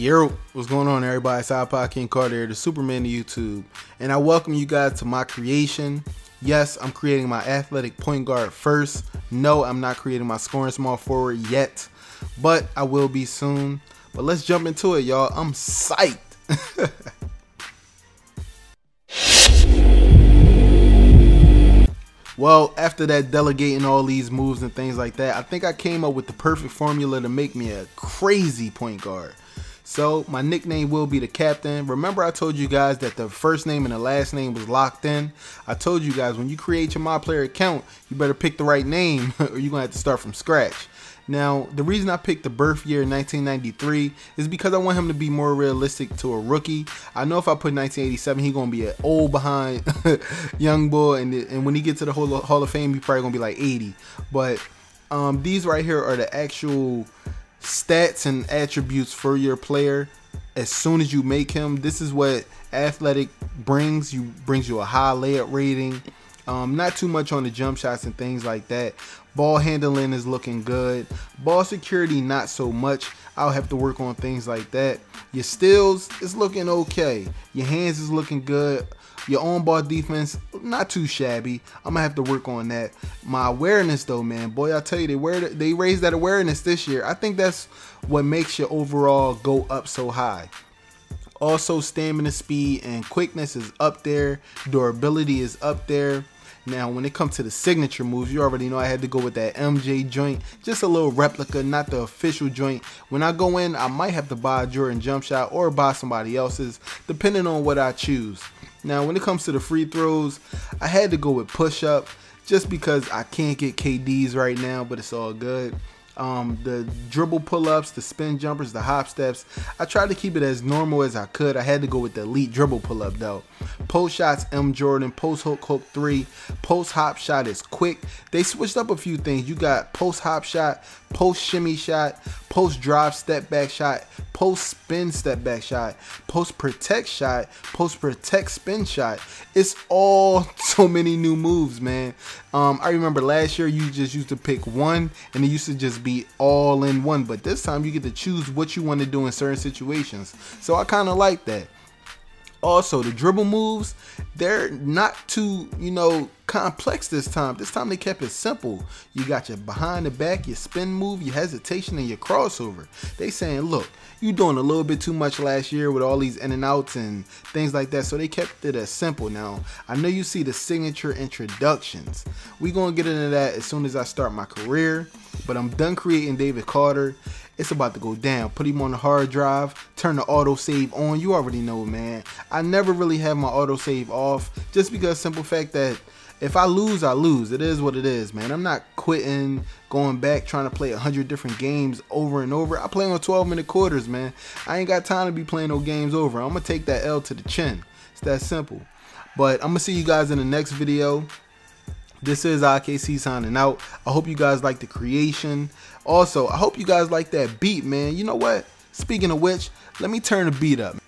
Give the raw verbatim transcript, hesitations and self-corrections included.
Yo, what's going on, everybody? It's IpodKingCarter, the Superman of YouTube, and I welcome you guys to my creation. Yes, I'm creating my athletic point guard first. No, I'm not creating my scoring small forward yet, but I will be soon. But let's jump into it, y'all. I'm psyched. Well, after that delegating all these moves and things like that, I think I came up with the perfect formula to make me a crazy point guard. So my nickname will be the captain. Remember I told you guys that the first name and the last name was locked in? I told you guys when you create your My Player account, you better pick the right name or you're going to have to start from scratch. Now, the reason I picked the birth year nineteen ninety-three is because I want him to be more realistic to a rookie. I know if I put nineteen eighty-seven, he's going to be an old behind young boy, and, and when he gets to the Hall of Fame, he's probably going to be like eighty. But um, these right here are the actual stats and attributes for your player as soon as you make him. This is what athletic brings you brings you a high layup rating, um, not too much on the jump shots and things like that. Ball handling is looking good. Ball security not so much. I'll have to work on things like that. Your steals is looking okay. Your hands is looking good. Your on ball defense not too shabby. I'm gonna have to work on that. My awareness though, man, boy, I tell you, they wear they raised that awareness this year. I think that's what makes your overall go up so high. Also, stamina, speed, and quickness is up there. Durability is up there. Now, when it comes to the signature moves, you already know I had to go with that M J joint. Just a little replica, not the official joint. When I go in, I might have to buy a Jordan jump shot or buy somebody else's, depending on what I choose. Now, when it comes to the free throws, I had to go with push-up just because I can't get K Ds right now, but it's all good. Um, the dribble pull-ups, the spin jumpers, the hop steps, I tried to keep it as normal as I could. I had to go with the elite dribble pull-up though. Post shots, M Jordan. Post hook, hook three. Post hop shot is quick. They switched up a few things. You got post hop shot, post shimmy shot, post drive step back shot, post spin step back shot, post protect shot, post protect spin shot. It's all so many new moves, man. Um, I remember last year you just used to pick one and it used to just be all in one, but this time you get to choose what you want to do in certain situations. So I kind of like that. Also, the dribble moves, they're not too, you know, complex this time. This time they kept it simple. You got your behind the back, your spin move, your hesitation, and your crossover. They saying, look, you doing a little bit too much last year with all these in and outs and things like that. So they kept it as simple. Now, I know you see the signature introductions. We're going to get into that as soon as I start my career. But I'm done creating David Carter. It's about to go down. Put him on the hard drive. Turn the autosave on. You already know, man. I never really have my autosave off just because simple fact that if I lose, I lose. It is what it is, man. I'm not quitting, going back, trying to play a hundred different games over and over. I play on twelve minute quarters, man. I ain't got time to be playing no games over. I'm going to take that L to the chin. It's that simple. But I'm going to see you guys in the next video. This is I K C signing out. I hope you guys like the creation. Also, I hope you guys like that beat, man. You know what? Speaking of which, let me turn the beat up.